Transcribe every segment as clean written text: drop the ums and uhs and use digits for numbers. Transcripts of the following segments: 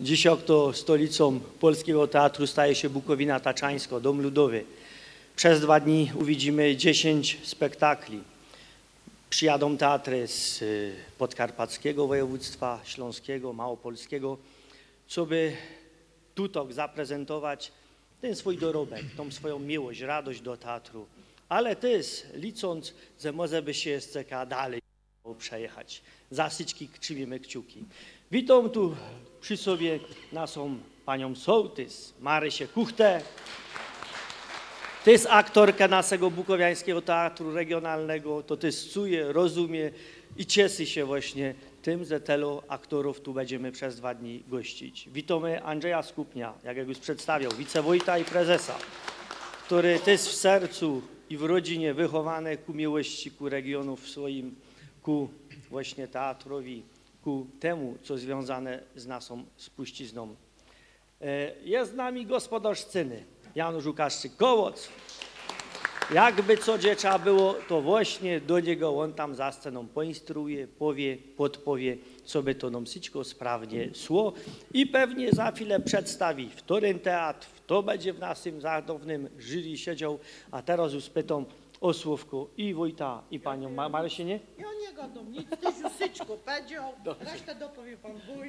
Dzisiaj to stolicą polskiego teatru staje się Bukowina Taczańska, Dom Ludowy. Przez 2 dni uwidzimy 10 spektakli. Przyjadą teatry z podkarpackiego województwa, śląskiego, małopolskiego, co by tutaj zaprezentować ten swój dorobek, tą swoją miłość, radość do teatru. Ale też licząc, że może by się jeszcze dalej przejechać. Zasyćki krzywimy kciuki. Witam tu przy sobie naszą panią sołtys, Marysię Kuchtę. To jest aktorka naszego bukowiańskiego teatru regionalnego, to też czuje, rozumie i cieszy się właśnie tym, że tylu aktorów tu będziemy przez 2 dni gościć. Witamy Andrzeja Skupnia, jak już przedstawiał, wicewójta i prezesa, który też w sercu i w rodzinie wychowany ku miłości, ku regionów swoim, ku właśnie teatrowi, ku temu, co związane z naszą spuścizną. Jest z nami gospodarz sceny, Janusz Łukaszczyk-Kołoc. Jakby co gdzie trzeba było, to właśnie do niego on tam za sceną poinstruuje, powie, podpowie, co by to nam wszystko sprawnie szło i pewnie za chwilę przedstawi, w którym teatr, kto będzie w naszym zadownym jury siedział, a teraz już pytam o słówku i wójta, i panią Marysię, nie? Ja nie gadam nic, tyś już Syczko powiedział, resztę dopowie pan wójt.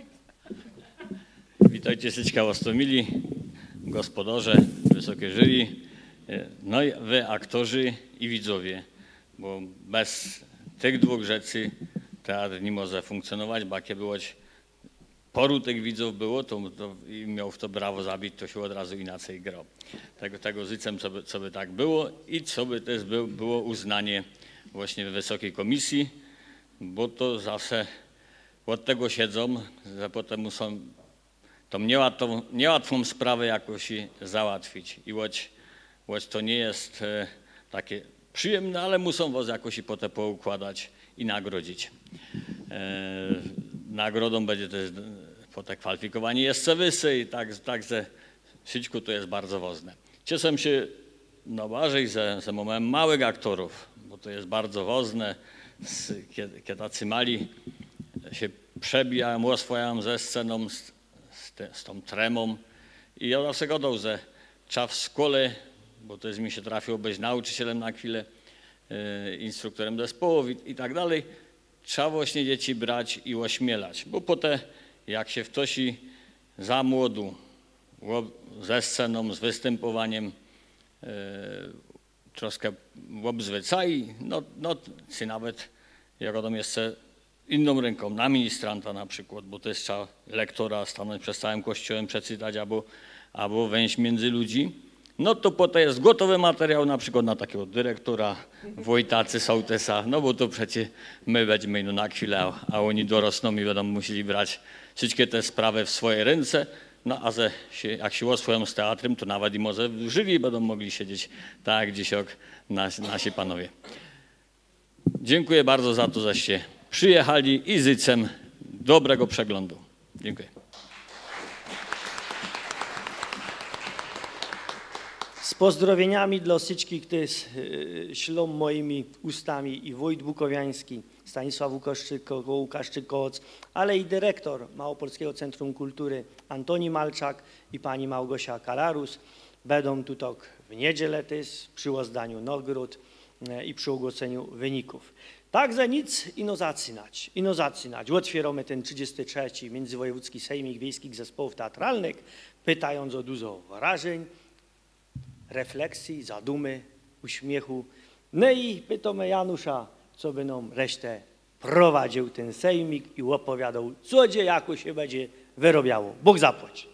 Witajcie Syczka Łostomili, gospodarze, wysokie jury, no i wy aktorzy i widzowie, bo bez tych 2 rzeczy teatr nie może funkcjonować, bo jakie było poru tych widzów było, to i miał w to brawo zabić, to się od razu inaczej grał. Tego życzę, co by tak było i co by też było uznanie właśnie wysokiej komisji, bo to zawsze od tego siedzą, że potem muszą tą niełatwą sprawę jakoś załatwić i choć to nie jest takie przyjemne, ale muszą was jakoś potem poukładać i nagrodzić. Nagrodą będzie też potem kwalifikowanie jeszcze wyższe i także wszystko to jest bardzo ważne. Cieszę się najbardziej, że mamy małych aktorów, bo to jest bardzo ważne, kiedy tacy mali się przebijają, oswojają ze sceną, z tą tremą i ja zawsze gadał, że trzeba w szkole, bo to jest mi się trafiło być nauczycielem na chwilę, instruktorem zespołów i tak dalej, trzeba właśnie dzieci brać i ośmielać, bo potem jak się ktoś za młodu ze sceną, z występowaniem troszkę obzwycai, no czy nawet jak wiadomo jeszcze inną ręką na ministranta na przykład, bo to jest trzeba lektora stanąć przed całym kościołem, przeczytać albo wejść między ludzi, no to potem jest gotowy materiał na przykład na takiego dyrektora, wójta czy sołtysa, no bo to przecież my będziemy na chwilę, a oni dorosną i będą musieli brać wszystkie te sprawy w swoje ręce, no a jak się oswoją z teatrem, to nawet i może w jury będą mogli siedzieć tak jak dzisiaj nasi panowie. Dziękuję bardzo za to, żeście przyjechali i życzę dobrego przeglądu. Dziękuję. Z pozdrowieniami dla Syczki, które ślą moimi ustami i wójt bukowiański, Stanisław Łukaszczyk-Kołoc, ale i dyrektor Małopolskiego Centrum Kultury Antoni Malczak i pani Małgosia Kalarus będą tutaj w niedzielę też przy rozdaniu nagród i przy ogłoszeniu wyników. Także nic ino zaczynać. Otwieramy ten 33. Międzywojewódzki Sejmik Wiejskich Zespołów Teatralnych, pytając o dużo wrażeń, refleksji, zadumy, uśmiechu. No i pytamy Janusza, co by nam resztę prowadził ten sejmik i opowiadał, co gdzie jako się będzie wyrobiało. Bóg zapłać.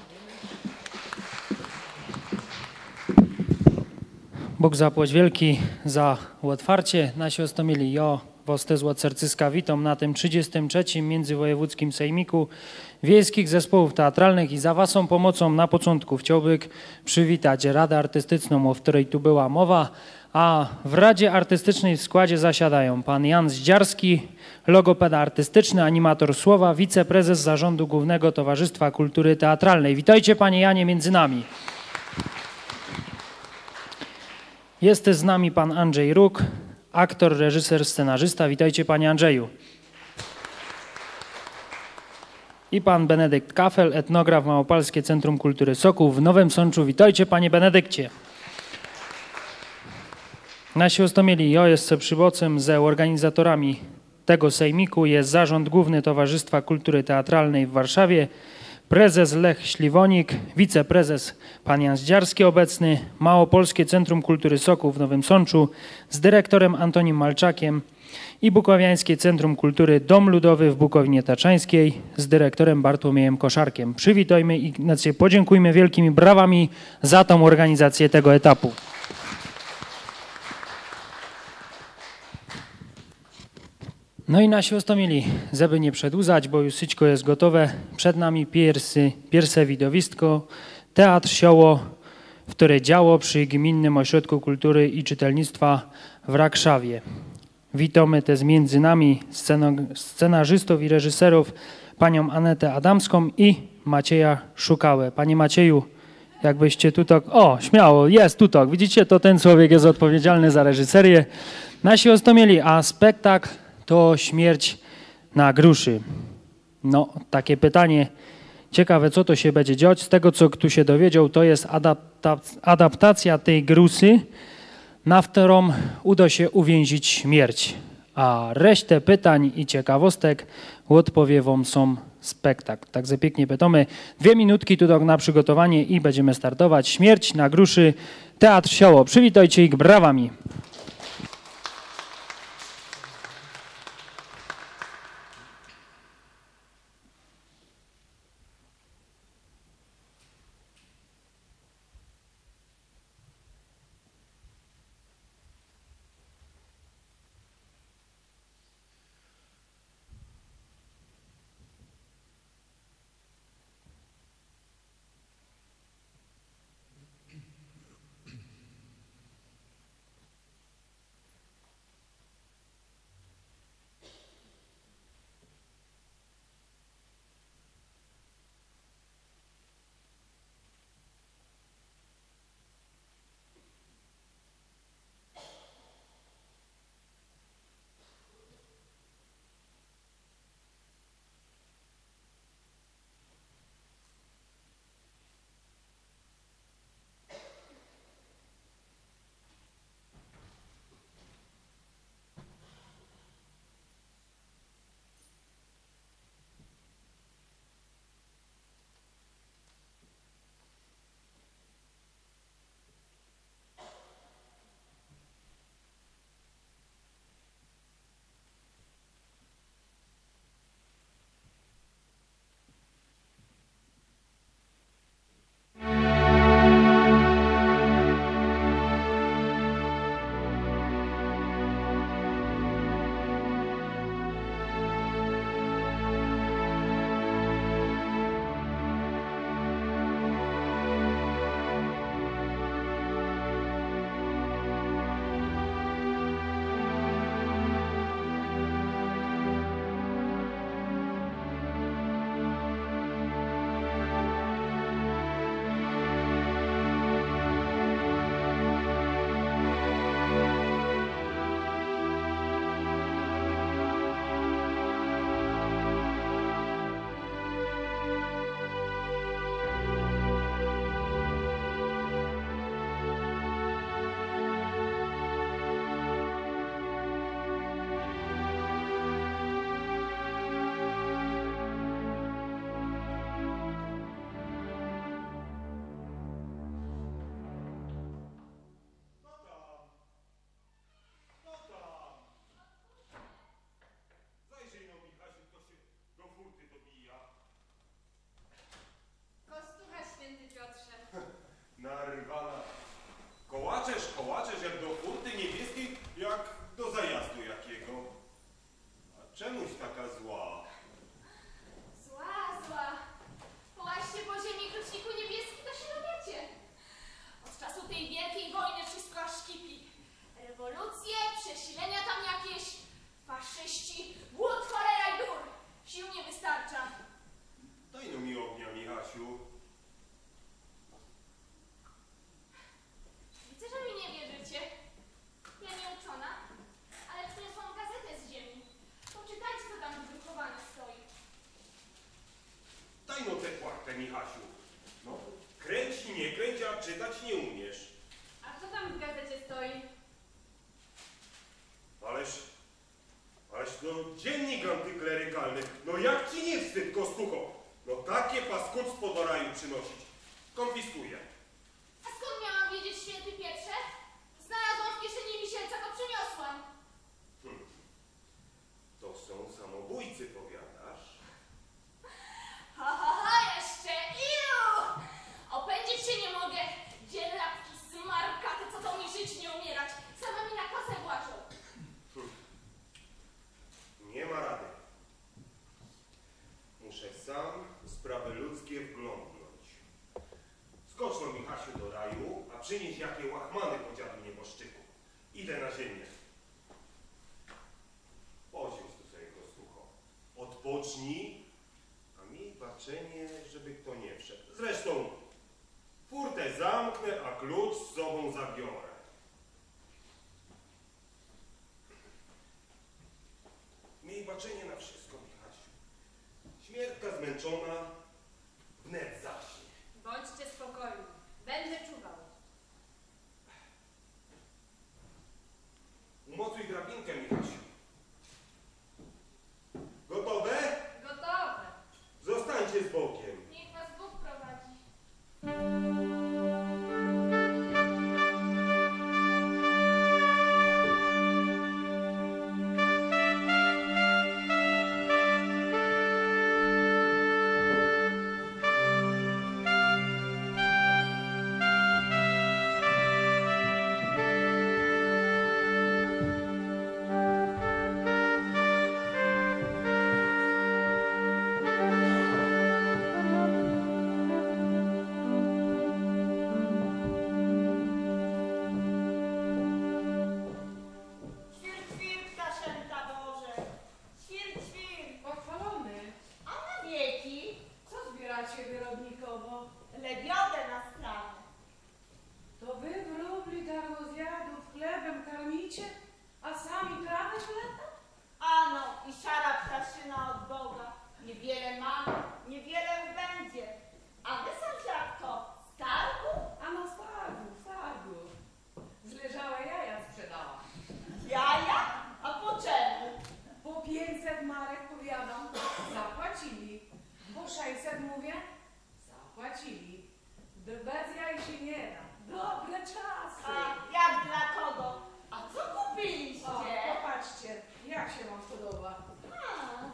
Bóg zapłać wielki za otwarcie. Nasi ostomili, ja was też od sercyska witam na tym 33. Międzywojewódzkim Sejmiku Wiejskich Zespołów Teatralnych i za waszą pomocą na początku chciałbym przywitać Radę Artystyczną, o której tu była mowa, a w Radzie Artystycznej w składzie zasiadają pan Jan Zdziarski, logopeda artystyczny, animator słowa, wiceprezes Zarządu Głównego Towarzystwa Kultury Teatralnej. Witajcie panie Janie między nami. Jest z nami pan Andrzej Róg, aktor, reżyser, scenarzysta. Witajcie panie Andrzeju. i pan Benedykt Kafel, etnograf Małopolskie Centrum Kultury Sokół w Nowym Sączu. Witajcie, panie Benedykcie. Nasi ostomieli jo jest przybocem ze organizatorami tego sejmiku jest Zarząd Główny Towarzystwa Kultury Teatralnej w Warszawie, prezes Lech Śliwonik, wiceprezes pan Jan Zdziarski obecny, Małopolskie Centrum Kultury Sokół w Nowym Sączu z dyrektorem Antonim Malczakiem i Bukowiańskie Centrum Kultury Dom Ludowy w Bukowinie Taczańskiej z dyrektorem Bartłomiejem Koszarkiem. Przywitajmy Ignację, podziękujmy wielkimi brawami za tą organizację tego etapu. No i nasi ostomieli, żeby nie przedłużać, bo już wszystko jest gotowe, przed nami pierwsze widowisko, Teatr Sioło, które działo przy Gminnym Ośrodku Kultury i Czytelnictwa w Rakszawie. Witamy też między nami scenarzystów i reżyserów, panią Anetę Adamską i Macieja Szukałę. Panie Macieju, jakbyście tutaj... O, śmiało, jest tutaj. Widzicie, to ten człowiek jest odpowiedzialny za reżyserię. Nasi ostomieli, a spektakl to Śmierć na gruszy. No, takie pytanie ciekawe, co to się będzie dziać. Z tego, co tu się dowiedział, to jest adaptacja tej grusy, na którą uda się uwięzić śmierć. A resztę pytań i ciekawostek odpowie wam są spektakl. Także pięknie pytamy. 2 minutki tu na przygotowanie i będziemy startować. Śmierć na gruszy, Teatr Sioło. Przywitajcie ich brawami. Michasiu. No, kręć, nie kręć, a czytać nie umiesz. A co tam w gazecie stoi? Ależ no dziennik antyklerykalny. No jak ci nie wstyd, Kostucho? No takie paskudztwo do raju przynosić. Konfiskuję. A skąd miałam wiedzieć, święty Pietrze? Znalazłam w kieszeni Wisielca, to przyniosłam. To są samobójcy, powiadasz? Ha, jeszcze ilu! Opędzić się nie mogę. Dzielapki, smarkaty, co to mi żyć, nie umierać. Same mi na kasę płaczą. Nie ma rady. Muszę sam w sprawy ludzkie wglądnąć. Skocz no, Michasiu, do raju, a przynieś jakie łachmany po dziadu nieboszczyku. Idę na ziemię. Posiądź tu sobie, Kostucho. Odpocznij, a miej baczenie, żeby kto nie wszedł. Zresztą furtę zamknę, a klucz z sobą zabiorę. Miej baczenie na wszystko, Michasiu. Śmiertka zmęczona wnet zaśnie. Bądźcie spokojni. Będę czuwał. Umocuj drabinkę, Michasiu. Gotowe? Gotowe. Zostańcie z bokiem. Niech was Bóg prowadzi. Świr, świr, ptaszęta Boże. Świr, świr. Pochwalony. A na wieki Co zbieracie wyrodnikowo? lebiodę na stronę. To wy wróbli darmozjadów chlebem karmicie, a sami trawę w lata? Ano, i szara ptaszyna od Boga. Niewiele mamy, niewiele będzie. A wy, sąsiadko, z targu? Ano z targu. Zleżałe jaja sprzedała. Jaja? A po czemu? Po 500 marek powiadam, zapłacili. Po 600 mówię, zapłacili. Bez jaj się nie da. Dobre czasy. A jak dla kogo? A co kupiliście? O, popatrzcie, jak się wam podoba. A,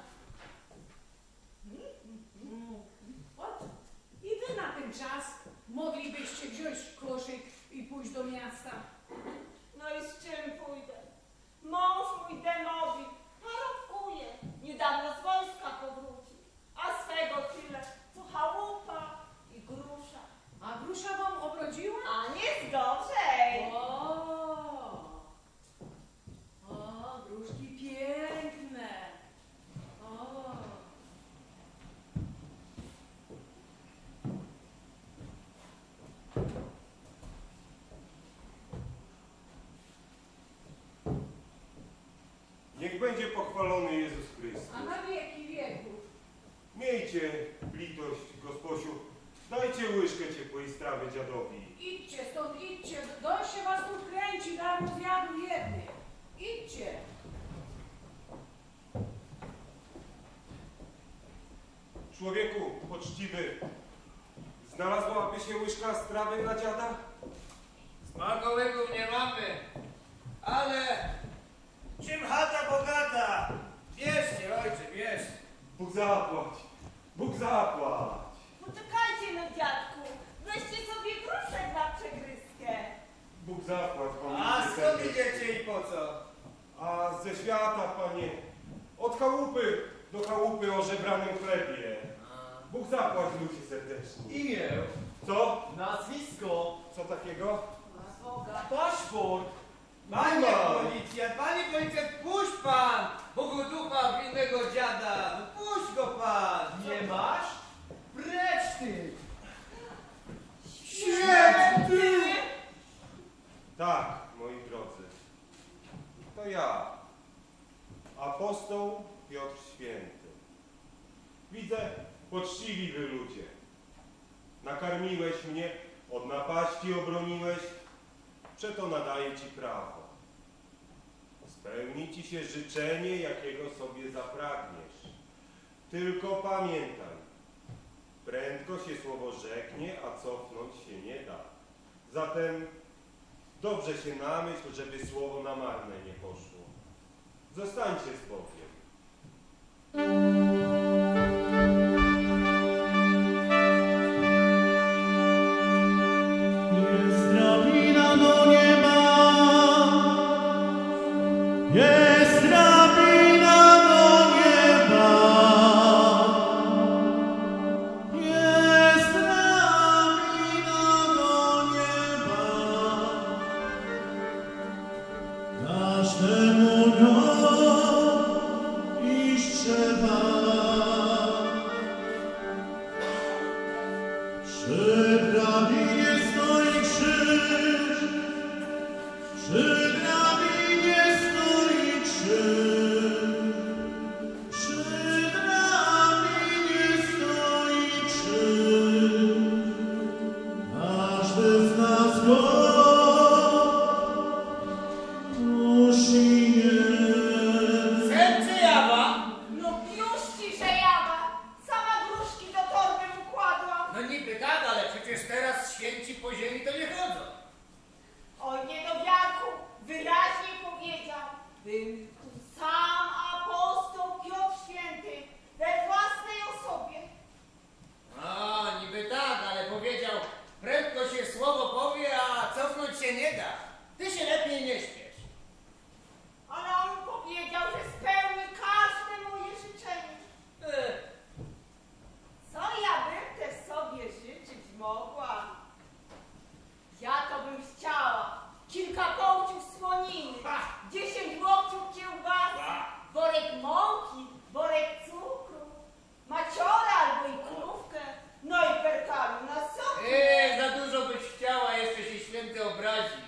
Ot, i wy na ten czas moglibyście wziąć koszyk i pójść do miasta. no i z czym pójdę? Mąż mój demowi parobkuje. Niedawno z wojska powrócił. A swego tyle, co chałupa i grusza. A grusza wam obrodziła? A nie gorzej. O, gruszki piękne. O. Niech będzie pochwalony Jezus Chrystus. A na wieki wieków. Miejcie litość, Gosposiu. Dajcie łyżkę ciepłej strawy dziadowi. Idźcie stąd, idźcie. Dość się was tu kręci, darmo zjadł jedny. Idźcie. Człowieku poczciwy, znalazłaby się łyżka strawy dla dziada? Smakołyków nie mamy, ale czym chata bogata? Bierzcie, ojcze, bierz. Bóg zapłać! Bóg zapłać! Poczekajcie no, dziadku. Weźcie sobie gruszek na przegryzkę. Bóg zapłać, panie. A skąd idziecie i po co? A ze świata, panie. Od chałupy do chałupy o żebranym chlebie. Bóg zapłać, ludzie serdeczni. Imię, Co? nazwisko, Co takiego? paszport. Panie Panie policjant, puść pan! Bogu ducha winnego dziada, no puść go pan! Nie masz? Precz ty! Święty! Tak, moi drodzy. To ja, apostoł Piotr Święty. Widzę, poczciwi wy ludzie. nakarmiłeś mnie, od napaści obroniłeś, przeto nadaję ci prawo. Spełni ci się życzenie, jakiego sobie zapragniesz. Tylko pamiętaj, prędko się słowo rzeknie, a cofnąć się nie da. Zatem dobrze się namyśl, żeby słowo na marne nie poszło. Zostańcie z Bogiem. Jest drabina do nieba, jest drabina do nieba, jest drabina do nieba, każdemu iść trzeba. Przy drabinie stoi krzyż, przy drabinie stoi krzyż, przy drabinie stoi krzyż. Każdy z nas go musi nieść. Sen czy jawa? No już ci, że jawa. Sama gruszki do torby układłam. No niby tak, ale przecież teraz święci po ziemi to nie chodzą. Oj, niedowiarku, wyraźnie powiedział. Był tu sam apostoł Piotr Święty we własnej osobie. A, niby tak, ale powiedział, prędko się słowo powie, a cofnąć się nie da. Ty się lepiej nie śpiesz. Ale on powiedział, że spełni każde moje życzenie. Co ja bym też sobie życzyć mogła? Ja to bym chciała kilka kołczów słoniny, 10 łokciów kiełbasy, worek mąki, worek cukru, maciora albo i krówkę, no i perkalu na sok. Za dużo byś chciała, jeszcze się święty obrazi.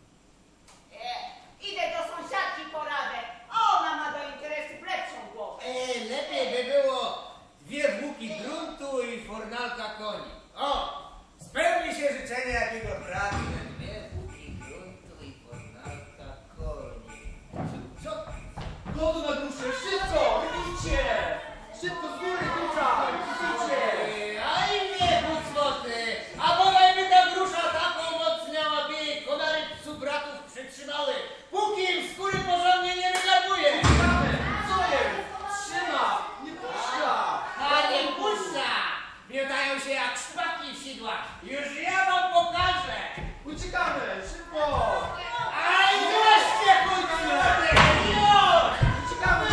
Idę do sąsiadki poradę, a ona ma do interesów lepszą głowę. Lepiej by było 2 włóki gruntu i fornalka koni. O! Spełni się życzenie, jakiego pragnie. 2 włóki gruntu i fornalka koni. Co? Godu na duszę, szybko! Rybijcie! Szybko z góry, tutaj! Rybijcie! A i nie, bucwoty! A bodaj by ta grusza taką moc miała, by jej konary psu bratów przytrzymały, póki im skóry porządnie nie wygarbuje! Co jest? Trzyma! Nie puszcza! A nie puszcza! Miotają się jak szpaki w sidłach. Już ja wam pokażę! Uciekamy! Szybko! Aj, wreszcie, bucwoty! Już! Uciekamy!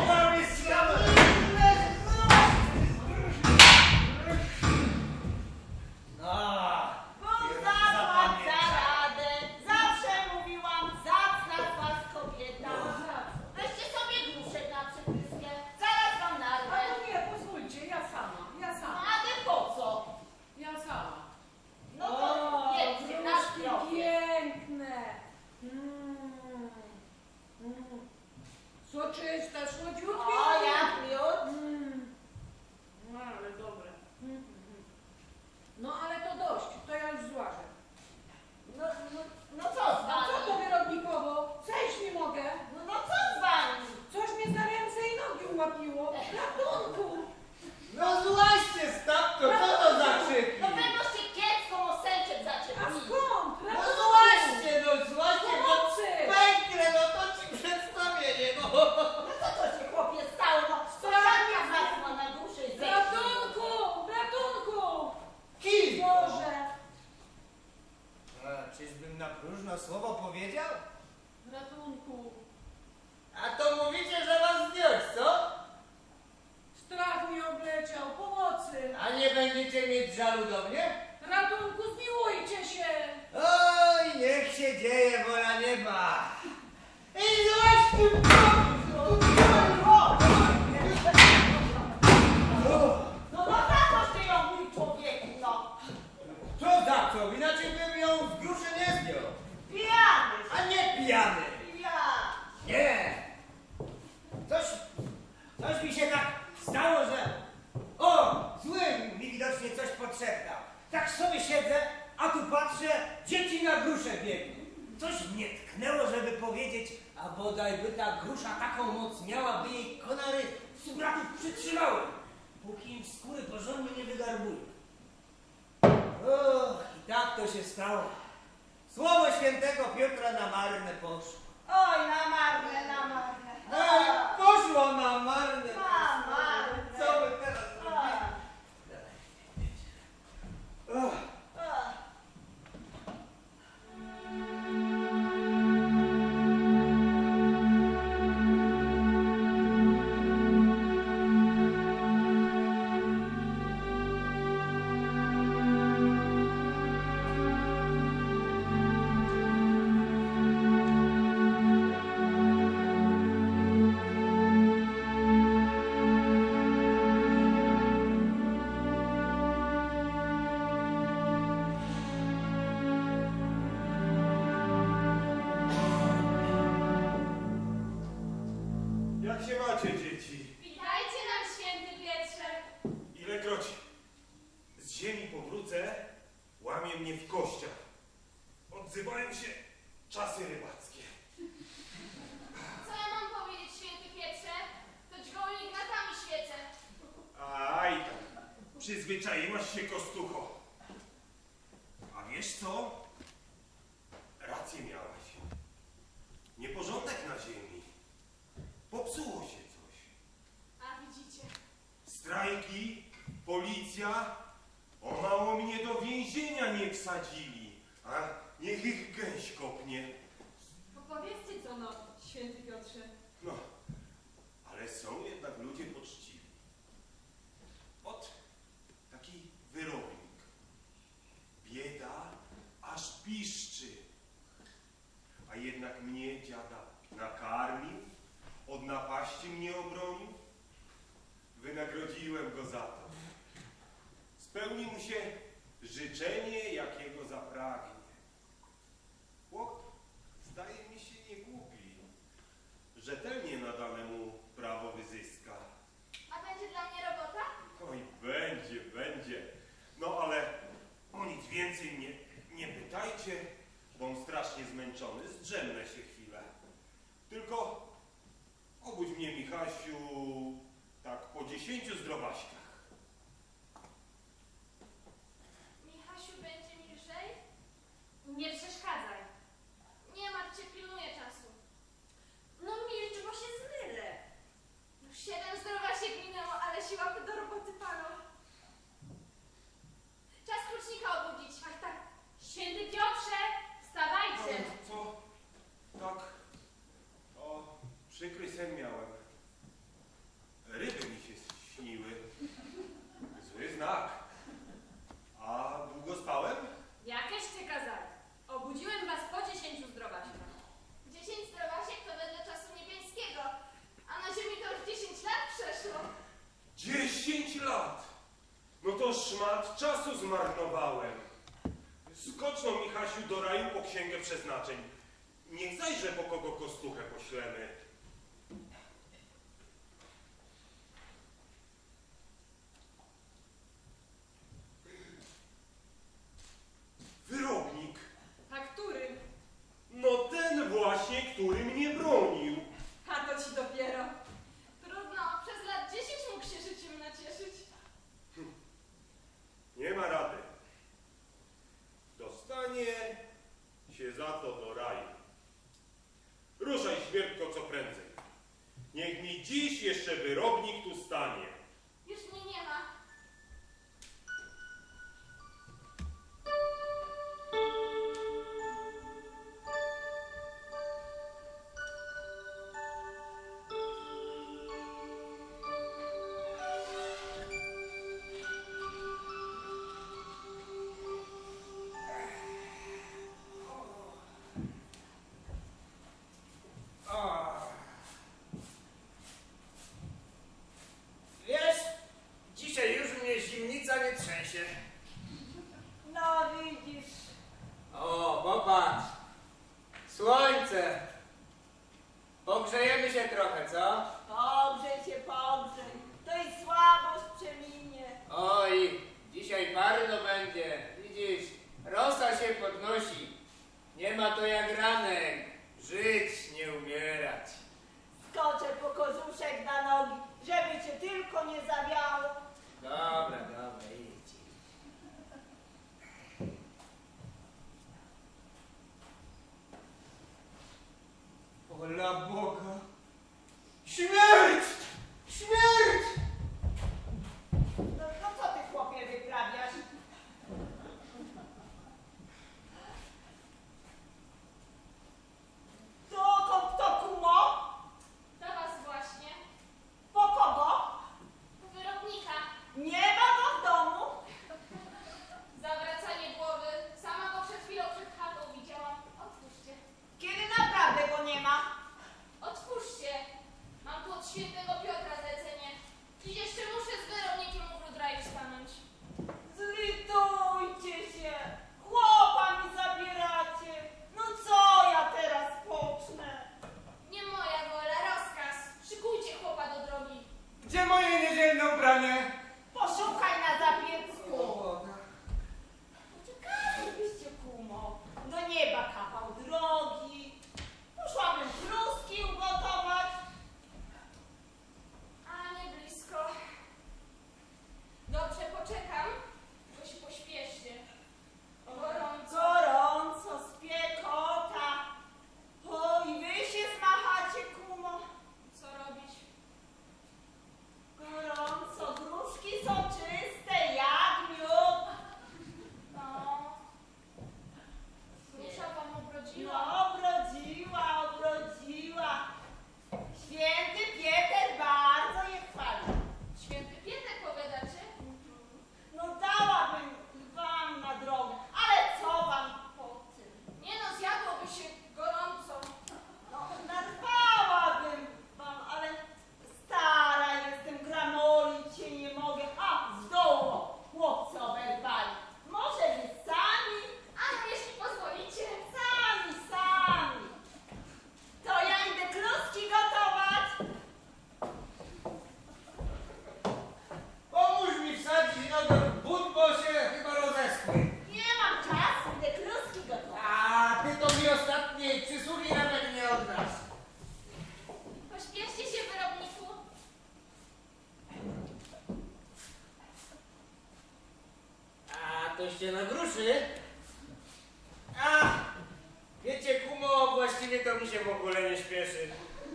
Zapłać za radę. Zawsze mówiłam, zacna z was kobieta. Weźcie sobie gruszek na przypryskę. Zaraz wam A narwę. to nie, pozwólcie, ja sama. Ale po co? Ja sama. No to jedźcie na gruszki zdrowie. piękne. Soczyste, słodziutkie. O, jak miód. No ale dobre. No ale to dość, to ja już złażę. No co z A co wami? to wyrodnikowo? Zejść nie mogę. No co z wami? Coś mnie za ręce i nogi ułapiło. Ratunku! No złaźcie stamtąd, co to za krzyki? No pewno się kiecką osęczek A zaczepili. skąd? No Ratunku! złaźcie, bo Pomocy! pęknę, no to ci przedstawienie, no. No co się chłopie stało? No sąsiadka z was ma na duszy zejść. Ratunku! Ratunku! Kilko. Boże! A, czyżbym na próżno słowo powiedział? Ratunku! A to mówicie, że was zdjąć, co? Strach mi obleciał, pomocy! A nie będziecie mieć żalu do mnie? Ratunku, zmiłujcie się! Oj, niech się dzieje wola nieba. I złaźcie! No za coś ty ją, mój człowieku, no. Co za co? Inaczej bym ją z gruszy nie zdjął. Pijany. A nie pijany. Ja. Nie. Coś mi się tak stało, że... O, zły mi widocznie coś potrzebna. Tak sobie siedzę, a tu patrzę, dzieci na gruszę biegną. Coś mnie tknęło, żeby powiedzieć, a bodaj by ta grusza taką moc miała, by jej konary subratów przytrzymały, póki im skóry porządnie nie wygarbują. I tak to się stało. Słowo świętego Piotra na marne poszło. Oj, na marne, na marne. Poszło na marne. Na marne. Co my teraz robimy? Jak się macie, dzieci? Witajcie nam, święty Pietrze. Ilekroć z ziemi powrócę, łamie mnie w kościach. Odzywają się czasy rybackie. Co ja mam powiedzieć, święty Pietrze? To dźgołmi gratami świecę. Aj tam, przyzwyczaiłaś się, kostucho. A wiesz co? Rację miałaś. Nieporządek na ziemi. Popsuło się coś. A widzicie. Strajki, policja, o mało mnie do więzienia nie wsadzili. A niech ich gęś kopnie. Powiedzcie co no, święty Piotrze. No, ale są jednak ludzie poczciwi. Ot, taki wyrobnik. Bieda aż piszczy. A jednak mnie dziada nakarmił, od napaści mnie obronił. Wynagrodziłem go za to. Spełni mu się życzenie, jakiego zapragnie. Chłop, zdaje mi się, nie głupi. Rzetelnie nadane mu prawo wyzyska. A będzie dla mnie robota? Oj, będzie, będzie. No ale o nic więcej mnie nie pytajcie, bom strasznie zmęczony, zdrzemnę się chwilę. Tylko obudź mnie, Michasiu, tak po 10 zdrowaśkach. Michasiu, będzie mi lżej? Nie przeszkadzaj. Nie martw się, pilnuję czasu. No milcz, bo się zmylę. Już 7 zdrowasiek minęło, ale się łapy do roboty palą. Czas klucznika obudzić. Ach tak, święty Piotrze, wstawajcie. Co? Tak. O, przykry sen miałem. Ryby mi się śniły. Zły znak. A długo spałem? Jakieście kazali. Obudziłem was po 10 zdrowaśkach. 10 zdrowasiek to wedle czasu niebiańskiego, a na ziemi to już 10 lat przeszło. 10 lat! No to szmat czasu zmarnowałem. Skocz no, Michasiu, do raju po księgę przeznaczeń. Niech zajrzę, po kogo kostuchę poślemy. Wyrobnik. A który? No ten właśnie, który mnie bronił. A to ci dopiero. Trudno, przez lat 10 mógł się życiem nacieszyć. Nie ma rady. Dostanie się za to do raju. Ruszaj, świertko, co prędzej. Niech mi dziś jeszcze wyrobnik tu stanie. Już mnie nie ma. Wiesz, dzisiaj już mnie zimnica nie trzęsie. No widzisz. O, popatrz. Słońce. Pogrzejemy się trochę, co? Pogrzej się, pogrzej. To i słabość przeminie. Oj, Dzisiaj parno będzie. Widzisz, rosa się podnosi. Nie ma to jak ranek. Żyć, nie umierać. Skoczę po kożuszek na nogi, żeby cię tylko nie zawiało. Dobra, dobra, idź. Ola Boga! Śmierć! Śmierć! No co ty, chłopie, wyprawiasz? Dokąd to, kumo? Do was właśnie. Po kogo? Po wyrobnika. Nie ma go w domu. Zawracanie głowy. Sama go przed chwilą przed chatą widziałam. Otwórzcie. Kiedy naprawdę go nie ma? Otwórzcie. Mam tu od świętego Piotra zlecenie. Dziś jeszcze muszę z wyrobnikiem u Rudraju stanąć. Zlitujcie się. Chłopa mi zabieracie. No co ja teraz pocznę? Nie moja wola, rozkaz. Szykujcie chłopa do drogi. Gdzie moje niedzielne ubranie? Poszukaj na zapiecku. Poczekajcie, kumo. Do nieba kapał drogi. Poszłabym kluski ugotować. A nie blisko. Dobrze, poczekam. Tylko się pośpieszcie. Gorąco. Gorąco, spiekota. O, i wy się zmachacie, kumo. Co robić? Gorąco, gruszki są czyste, jak miód. No. Grusza wam obrodziła. No, obrodziła. Święty Pieter bardzo je chwali. Święty Pietek powiadacie? No dałabym wam na drogę, ale co wam po tym? Nie no, zjadłoby się gorąco. No, narwałabym wam, ale stara jestem, gramolić się nie mogę. A, z dołu chłopcy oberwali. Może wy sami? A jeśli pozwolicie. Sami. To ja idę kluski gotować. Pomóż mi wsadzić nogę w but, bo się chyba rozeschły. Nie mam czasu, idę kluski gotować. A ty to mi ostatniej przysługi nawet nie oddasz. Pośpieszcie się, wyrobniku. A toście na gruszy? A, wiecie, kumo, właściwie to mi się w ogóle nie śpieszy.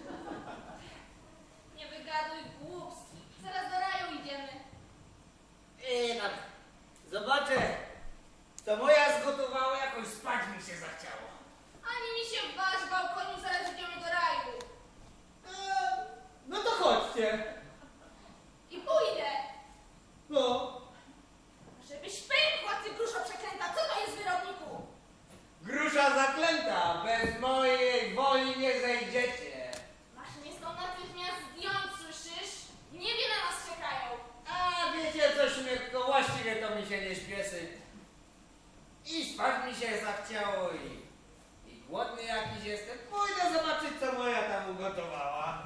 Nie wygaduj głupstw. Zaraz do raju idziemy. No, zobaczę, co moja zgotowała, jakoś spać mi się zachciało. Ani mi się waż, bałkoniu, zaraz idziemy do raju. No to chodźcie. I pójdę. No, Żebyś pękła, ty gruszo przeklęta. Co to jest, wyrobniku? grusza zaklęta, bez mojej woli nie zejdziecie. Masz mnie stąd natychmiast zdjąć, słyszysz? W niebie na nas czekają. A wiecie coś, mnie tylko właściwie to mi się nie śpieszy. I spać mi się zachciało i głodny jakiś jestem. Pójdę zobaczyć, co moja tam ugotowała.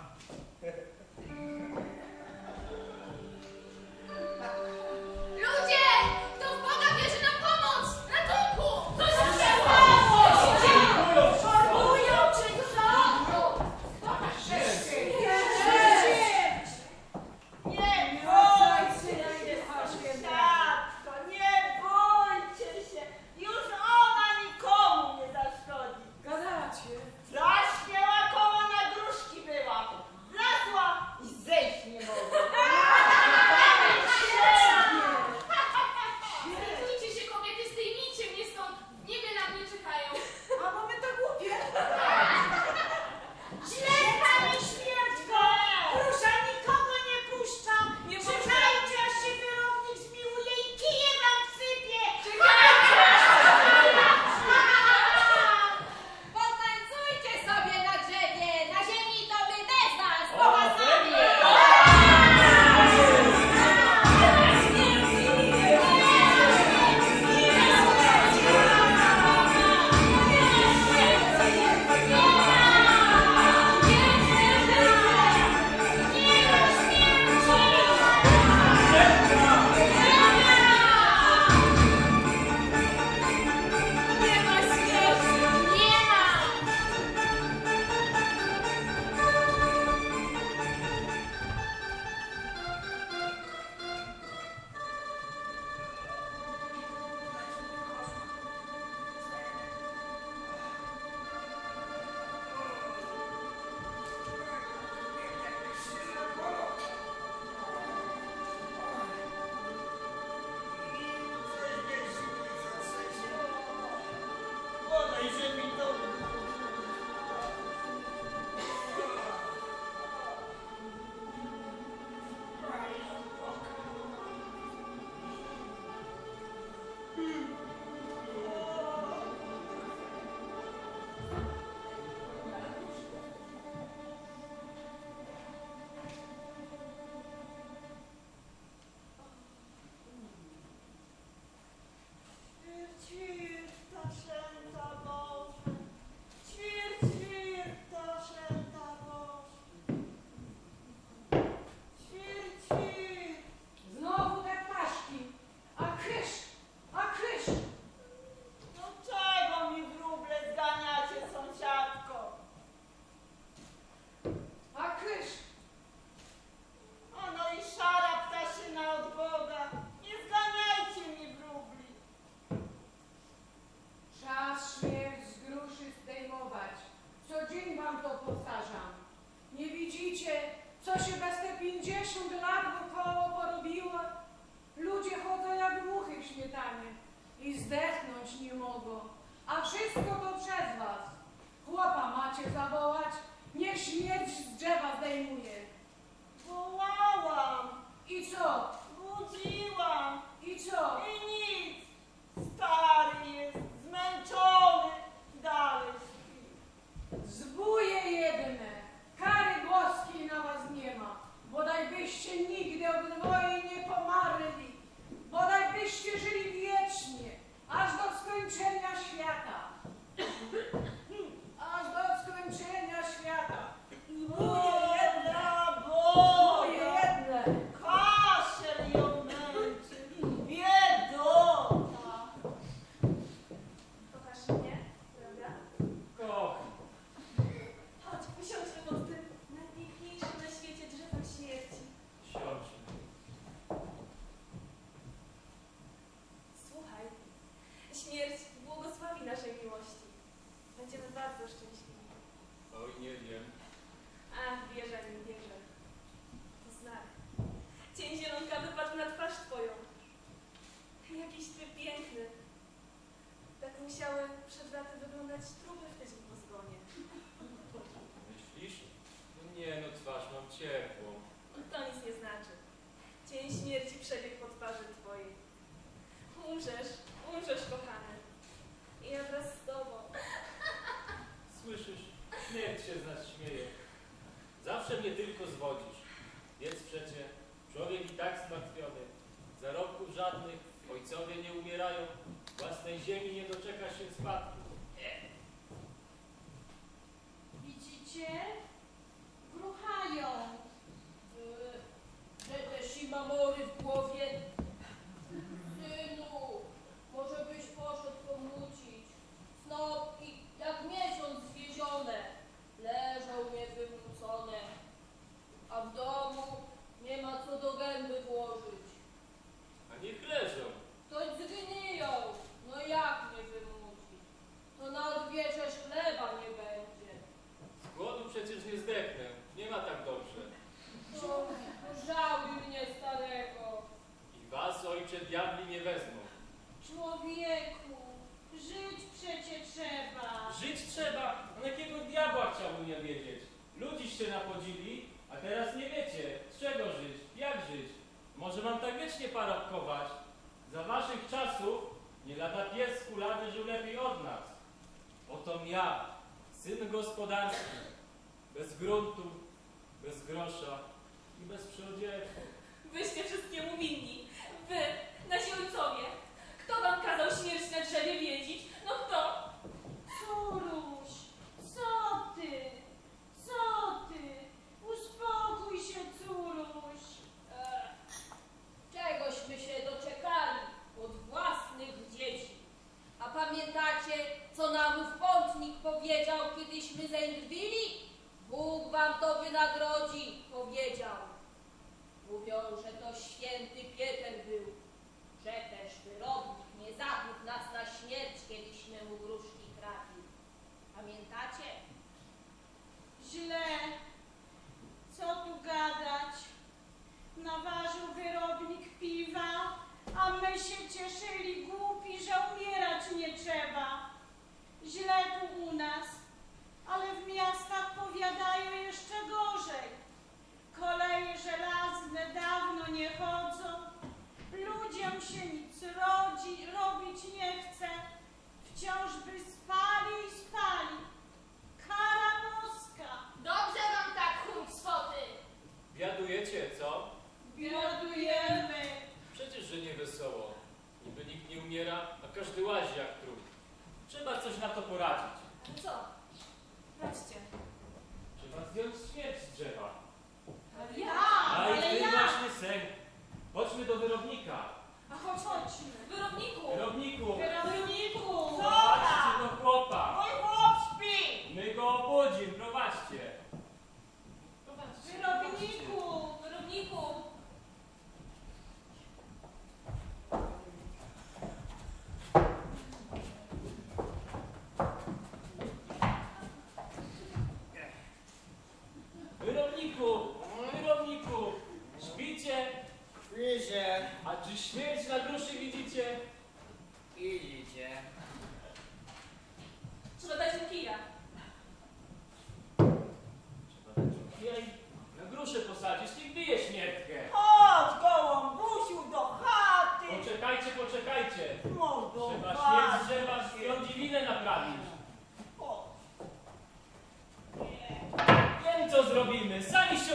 Ludzie! Kto w Boga bierze nam pomoc! Ratunku! Co się stało? Szorbują czy co? Nie bójcie się, sąsiadko, nie bójcie się. Już ona nikomu nie zaszkodzi. Gadacie. Strasznie łakoła na gruszki była. Wlazła i zejść nie mogła. mogą. A wszystko to przez was. Chłopa macie zawołać, niech śmierć z drzewa zdejmuje. Wołałam, I co? budziłam I co? i nic. Stary jest, zmęczony, dalej śpi. Zbóje jedne, kary boskiej na was nie ma. Bodaj byście nigdy od mojej nie pomarli. Bodaj byście żyli wiecznie, aż do skończenia świata. Aż do skończenia świata. Moje jedna, Zbóje jedne. kaszel ją męczy, biedota. Kochasz mnie, prawda? Kocham. Chodź, usiądźmy pod tym najpiękniejszym na świecie drzewem śmierci. Siądźmy. Słuchaj, śmierć błogosławi naszej miłości. Będziemy bardzo szczęśliwi. Oj, nie wiem. Ach, wierzę mi, wierzę. To znak. Cień zielonka wypadł na twarz twoją. Jakiś ty piękny. Tak musiały przed laty wyglądać trupy w tydzień po zgonie. Myślisz? No nie, no twarz mam ciepłą. To nic nie znaczy. Cień śmierci przebiegł po twarzy twojej. Umrzesz, kochany. I ja wraz z tobą. Słyszysz? Śmierć się z nas śmieje. Zawsze mnie tylko zwodzisz. Więc przecie człowiek i tak zmartwiony. Zarobków żadnych, ojcowie nie umierają. Własnej ziemi nie doczeka się spadku. Widzicie? Gruchają. Że też i mamory w głowie. Synu, może byś poszedł pomłócić. Snopki, jak miesiąc zwiezione, leżą niewywrócone. A w domu nie ma co do gęby włożyć. A niech leżą. To zgniją, no jak nie wymucić? To na odwiecze chleba nie będzie. Z głodu przecież nie zdechnę. Nie ma tak dobrze. To żałuj mnie starego. I was, ojcze, diabli nie wezmą. Człowieku, żyć przecie trzeba. Żyć trzeba. A jakiego diabła chciałbym ja wiedzieć? Ludziście napodzili, a teraz nie wiecie, z czego żyć, jak żyć. Może mam tak wiecznie parobkować? Za waszych czasów nie lada pies kulawy żył lepiej od nas. Otom ja, syn gospodarski, bez gruntu, bez grosza i bez przyodzieży. Wyście wszystkiemu winni. Wy, nasi ojcowie. Kto wam kazał śmierć na drzewie wiedzieć? No kto? Córuś, co ty? Co ty? Uspokój się, córuś. Czegośmy się doczekali od własnych dzieci. A pamiętacie, co nam ów pątnik powiedział, kiedyśmy zędwili? Bóg wam to wynagrodzi, powiedział. Mówią, że to święty Pieter był, że też wyrobnik nie zabił nas na śmierć, kiedyśmy mu gruszki kradli. Pamiętacie? Źle. Co tu gadać? Naważył wyrobnik piwa, a my się cieszyli głupi, że umierać nie trzeba. Źle tu u nas, ale w miastach powiadają jeszcze gorzej. Koleje żelazne dawno nie chodzą, ludziom się nic robić nie chce, wciąż by spali i spali. Kara boska. Dobrze wam tak, chucwoty. Biadujecie, co? Biadujemy. Przecież, że nie wesoło. Niby nikt nie umiera, a każdy łazi jak trup. Trzeba coś na to poradzić. Co? Chodźcie. Trzeba zdjąć śmierć z drzewa. Ja, A i ten właśnie sęk. Chodźmy do wyrobnika. A chodźmy. Wyrobniku. Wyrobniku! Wyrobniku. Prowadźcie do chłopa. Mój chłop śpi. My go obudzimy, prowadźcie. Wyrobniku. Wyrobniku.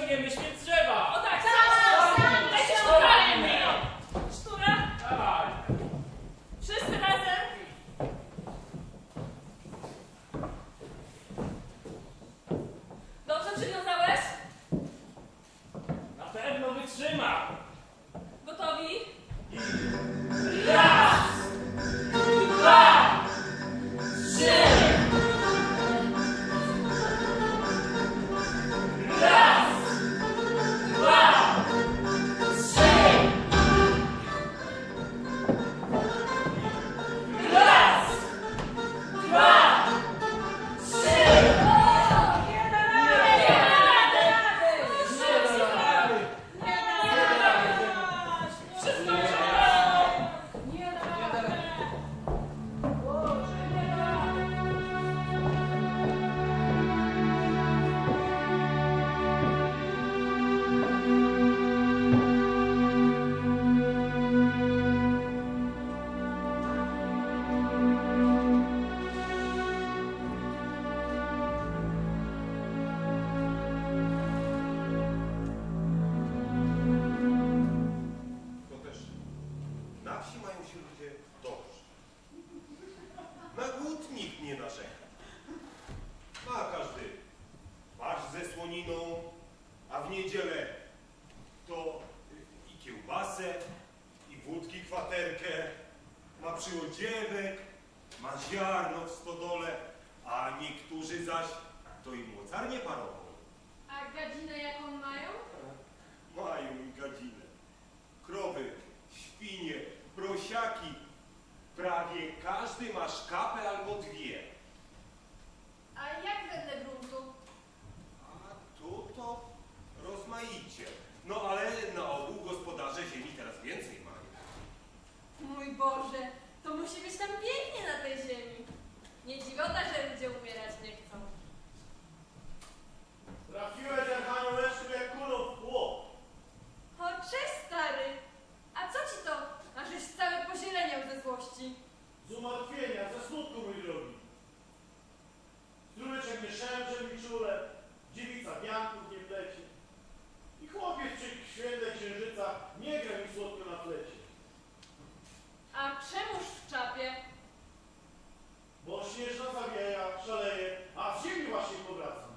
ściągniemy śmierć drzewa. O tak, sam! Dajcie szturami! Sztura? Dawaj. Wszyscy razem! Dobrze przywiązałeś? Na pewno wytrzyma. Gotowi? Raz, dwa, trzy. Raz, dwa, trzy. Raz, dwa, trzy. To też na wsi mają się ludzie dobrze. Na głód nikt nie narzeka. Ma każdy barszcz ze słoniną, a w niedzielę to i kiełbasę, i wódki kwaterkę, ma przyodziewek, ma ziarno w stodole, a niektórzy zaś to i mocarnię parową. A gadzinę jaką mają? Mają i gadzinę. Krowy, świnie, prosiaki. Prawie każdy ma szkapę albo dwie. A jak wedle gruntu? A tu to rozmaicie. No ale na ogół gospodarze ziemi teraz więcej mają. Mój Boże, to musi być tam pięknie na tej ziemi. Nie dziwota, że ludzie umierać nie chcą. Trafiłeś, Archaniu Leszku, jak kulą w płot. O, cześć stary! A co ci to, ażeś cały pozieleniał ze złości? Z umartwienia, ze smutku, mój drogi. Strumyczek nie szemrze mi czule, dziewica wianków nie plecie. I chłopiec przy świętej księżyca nie gra mi słodko na flecie. A czemuż w czapie? Bo śnieżna zawieja, szaleje, a z ziemi właśnie powracam.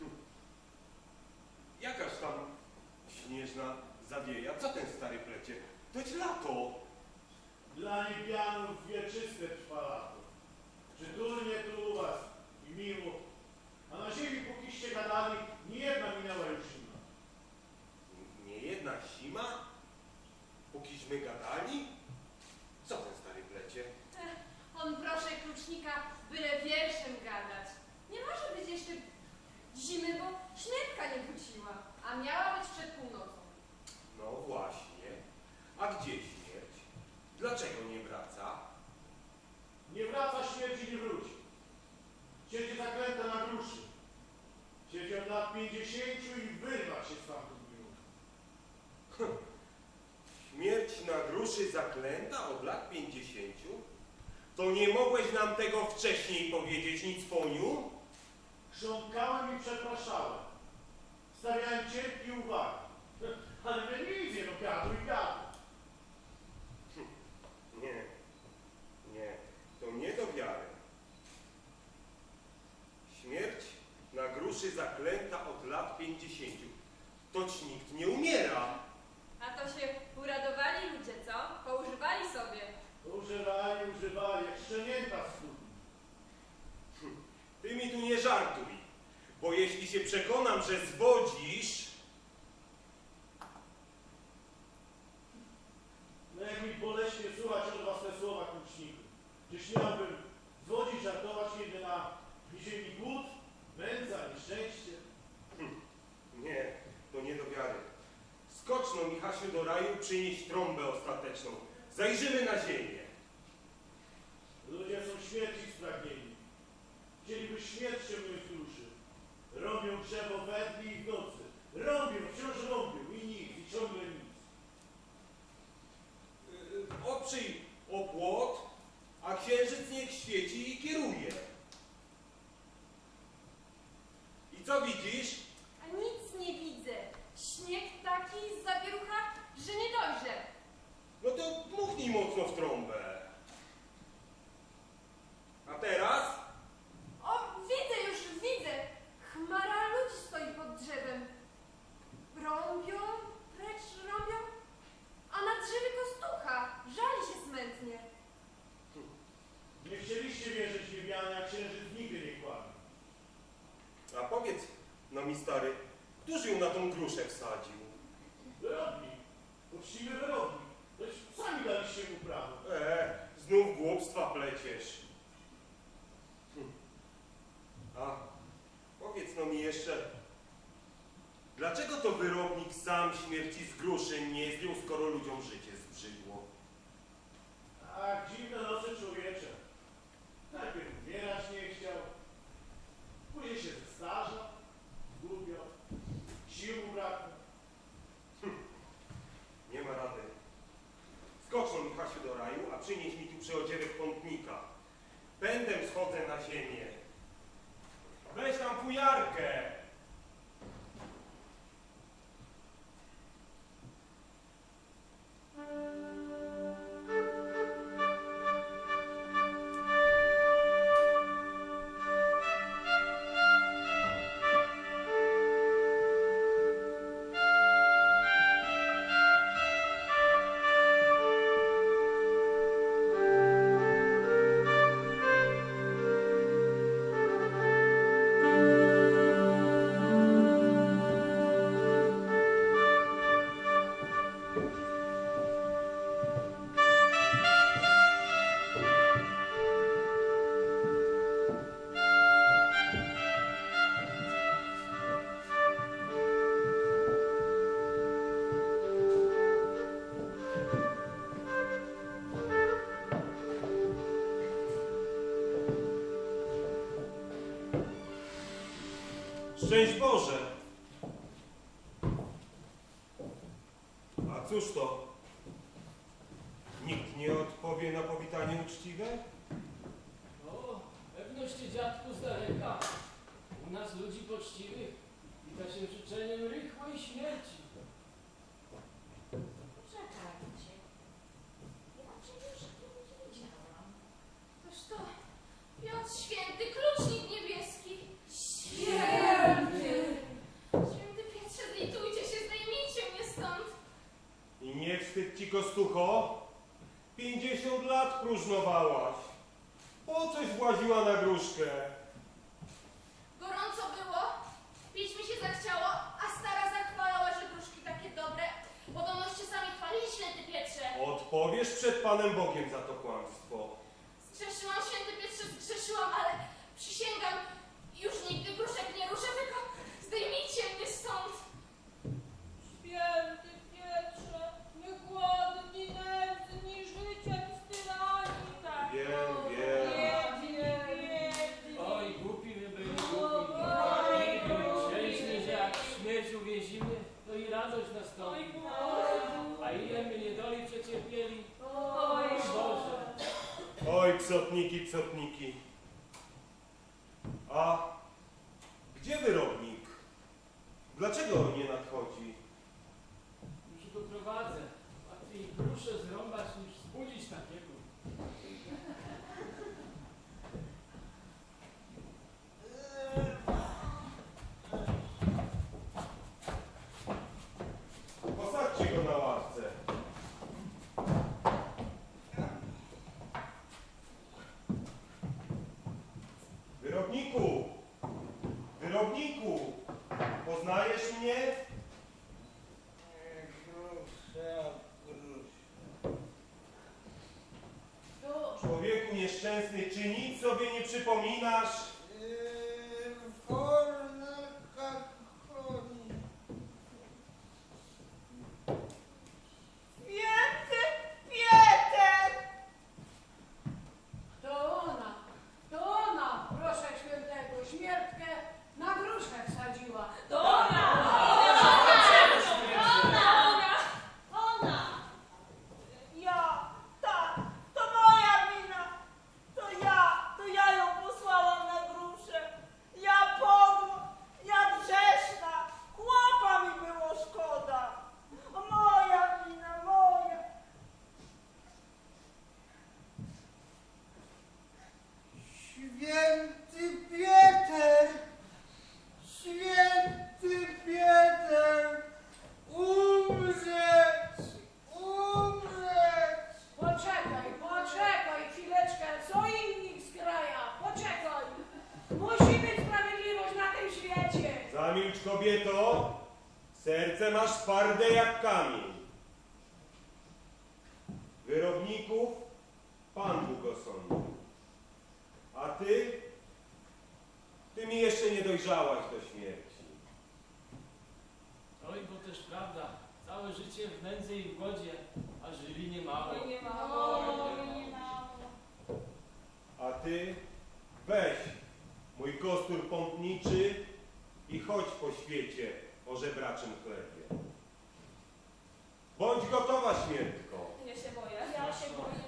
Jakaż tam śnieżna zawieja? Co ten stary plecie? To jest lato. Dla niebianów wieczyste trwa lato. Przytulnie tu u was i miło. A na ziemi pókiście gadali, nie jedna minęła już zima. Nie jedna zima? Pókiśmy gadali? Co ten stary plecie? On proszę klucznika, byle wierszem gadać. Nie może być jeszcze zimy, bo śmiertka nie wróciła, a miała być przed północą. No właśnie. A gdzie śmierć? Dlaczego nie wraca? Nie wraca, śmierci nie wróci. Siedzi zaklęta na gruszy. Siedzi od lat 50 i wyrwać się stamtąd nie może. Śmierć na gruszy zaklęta od lat 50? To nie mogłeś nam tego wcześniej powiedzieć, nic poniu? Chrząkałem i przepraszałem. Stawiałem cierpki uwagi. Ale my nic nie, no gadu i gadu. Nie, to nie do wiary. Śmierć na gruszy zaklęta od lat 50. Toć nikt nie umiera. A to się uradowali ludzie, co? Poużywali sobie. Używali, jak szczenięta w studni. Ty mi tu nie żartuj, bo jeśli się przekonam, że zwodzisz... No jak mi boleśnie słuchać od was te słowa, kluczniku. Czyż miałbym zwodzić, żartować, kiedy na ziemi głód, nędza, nieszczęście? Nie, to nie do wiary. Skocz no, Michasiu, do raju, przynieś trąbę ostateczną. Zajrzymy na ziemię. Ludzie są śmierci spragnieni. Chcieliby śmierć ciemnych duszy. Robią drzewo we dnie i w nocy. Robią, wciąż robią i nic, i ciągle nic. Oprzyj o płot, a księżyc niech świeci i kieruje. I co widzisz? A nic nie widzę. się na tą gruszę wsadził? Wyrobnik. Uczciwy wyrobnik. Toś sami daliście mu prawo. Znów głupstwa pleciesz. A powiedz no mi jeszcze, dlaczego to wyrobnik sam śmierci z gruszy nie zdjął, skoro ludziom życie zbrzydło? Tak, dziwne losy człowiecze. Najpierw umierać nie chciał, później się zestarzał, zgubiał, sił mu brakło. Nie ma rady. Skoczą Michasiu do raju, a przynieś mi tu przyodziewek pątnika. Pędem schodzę na ziemię. Weź tam fujarkę. Szczęść Boże! A cóż to? Nikt nie odpowie na powitanie uczciwe? O, pewnoście dziadku z daleka. U nas ludzi poczciwych wita się życzeniem rychłej śmierci. Czekajcie. Ja przecież nie widziałam. Toż to Piotr Święty, klucznik niebieski. Święty! Święty Pietrze, zlitujcie się, zdejmijcie mnie stąd. I nie wstyd ci, Kostucho? 50 lat próżnowałaś. Po coś właziła na gruszkę? Gorąco było, pić mi się zachciało, a stara zachwalała, że gruszki takie dobre. Podobnoście sami chwalili, Święty Pietrze. Odpowiesz przed Panem Bogiem za to kłamstwo. Zgrzeszyłam, Święty Pietrze, zgrzeszyłam, ale przysięgam, już nigdy gruszek nie ruszę, tylko zdejmijcie mnie stąd. Święty Pietrze, nie głodni, nędzni, życia wstyrani, tak. Wiem. Oj, głupi my byli, głupi. Myśleliśmy, że jak śmierć uwięzimy, to i radość nastąpi. A ile my niedoli przecierpieli? Oj, Boże. Oj, psotniki. A gdzie wyrobnik? Dlaczego nie nadchodzi? Już go prowadzę. Łatwiej gruszę zrąbać niż zbudzić takiego. Posadźcie go na ławce. Wyrobniku, poznajesz mnie? Człowieku nieszczęsny, czy nic sobie nie przypominasz? Święty Pieter! To ona, proszę świętego, śmiertkę na gruszkę wsadziła. To ona! Ja, tak, to moja wina. To ja ją posłałam na gruszę. Ja podła, ja grzeszna. Chłopa mi było szkoda. Moja wina, moja. Święty Pieter! Święty Pieter! Umrzeć! Umrzeć! Poczekaj chwileczkę, co inni z kraja, poczekaj. Musi być sprawiedliwość na tym świecie. Zamilcz, kobieto. Serce masz twarde jak kamień. Wyrobników Pan długo sądzi. A ty mi jeszcze nie dojrzałaś do śmierci. Oj, bo też prawda, całe życie w nędzy i w głodzie, a żyli niemało. Oj, nie mało. A ty weź mój kostur pątniczy i chodź po świecie o żebraczym chlebie. Bądź gotowa, śmiertko. Ja się boję.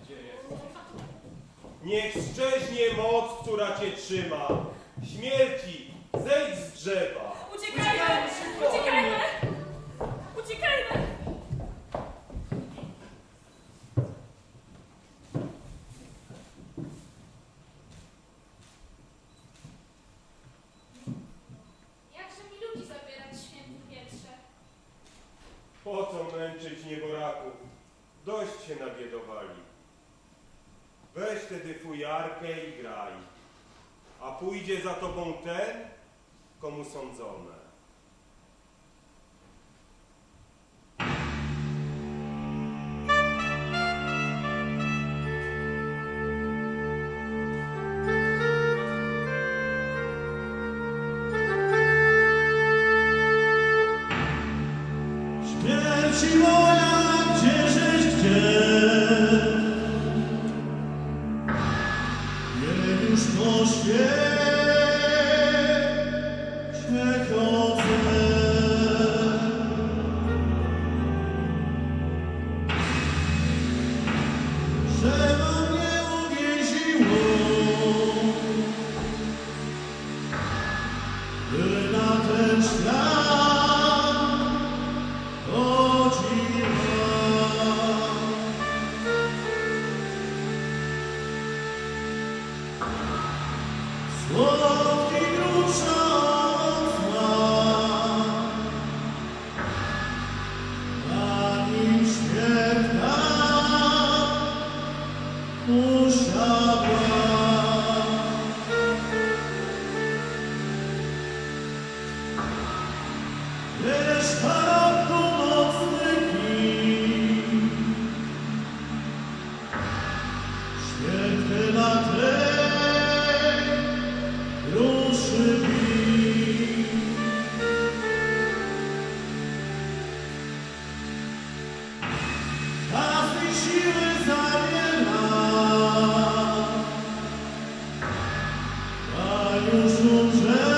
Niech szczeźnie moc, która cię trzyma. Śmierci, zejdź z drzewa. Uciekajmy! Uciekajmy! Uciekajmy! Jakże mi ludzi zabierać, święty Pietrze? Po co męczyć nieboraków? Dość się nabiedowali. Weź tedy fujarkę i graj, a pójdzie za tobą ten, komu sądzone. Śmierci moja, gdzieżeś gdzie? Niech już po świecie chodzę. Drzewo mnie uwięziło, by na ten świat chodziła. Słodki grusza na nim śmierta usiadła. Reszta roku nocny kij, święty na tej ruszy bij. Każdy siły zabiera, a już umrze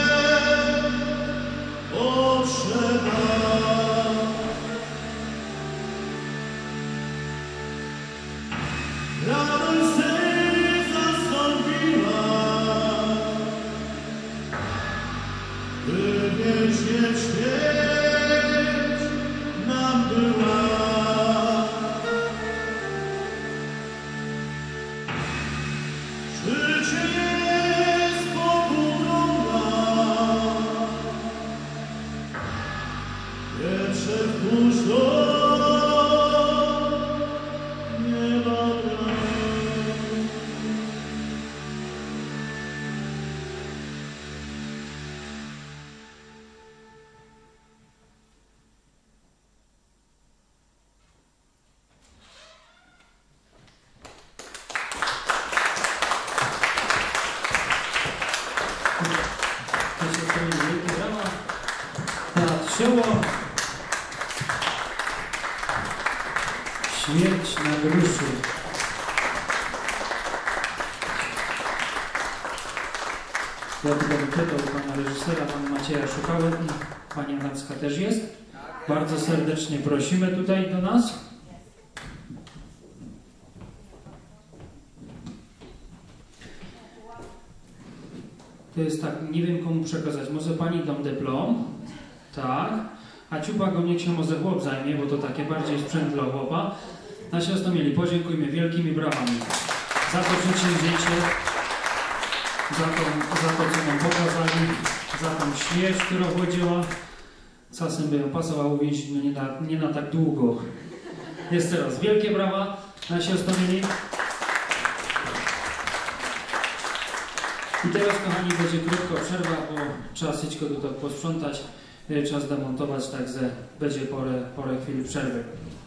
potrzeba. Radość serca zastąpiła, by wiecznie śmierć nam była. Życie jest pogubna, pierwsze wpuść do nieba bram. Wielkie brawa. Teatr Sioło. Śmierć na gruszu. Ja tylko bym pytał pana reżysera, pana Macieja Szukały i pani Adamska też jest. Bardzo serdecznie prosimy tutaj do nas. To jest tak, nie wiem komu przekazać. Może pani dam dyplom? Tak. A ciupa go niech się może chłop zajmie, bo to takie bardziej sprzęt dla chłopa. Nasi Ostomili, podziękujmy wielkimi brawami za to przedsięwzięcie, za to, co nam pokazali, za tą śmierć, która chodziła. Czasem by ją pasowało więzić, no nie na tak długo. Jeszcze raz wielkie brawa, nasi Ostomili. I teraz, kochani, będzie krótka przerwa, bo trzeba wszystko tutaj posprzątać. czas demontować, także będzie porę chwili przerwy.